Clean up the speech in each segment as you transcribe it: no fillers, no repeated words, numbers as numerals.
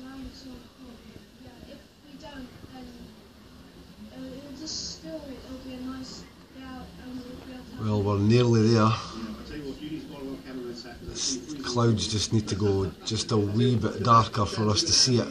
If we don't, then it'll just still, it'll be a nice day out and we'll be able to have. Well, we're nearly there. The clouds just need to go just a wee bit darker for us to see it.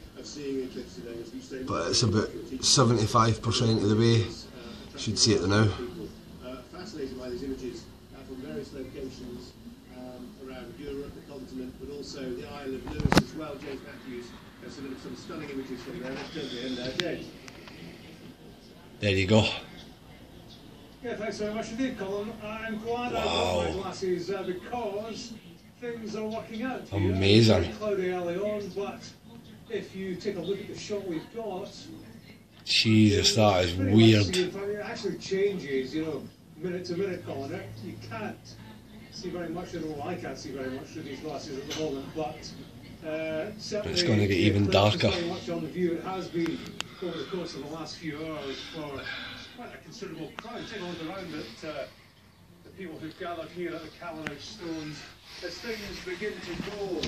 But it's about 75% of the way. Should see it now. Fascinated by these images from various locations around Europe, the continent, but also the Isle of Lewis as well. James Matthews has some stunning images from there. Let's jump in there, James. There you go. Yeah, thanks very much indeed, Colin. I'm glad I brought my glasses because things are working out. Amazing. It's cloudy early on, but if you take a look at the shot we've got, Jesus, that is weird. It actually changes, you know, minute to minute, Colin. You can't see very much, I can't see very much through these glasses at the moment, but certainly it's going to get even darker. Very much on the view. It has been over the course of the last few hours for quite a considerable crowd. Take a look around at the people who've gathered here at the Callan Stones as things begin to go.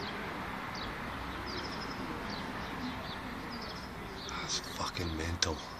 That's fucking mental.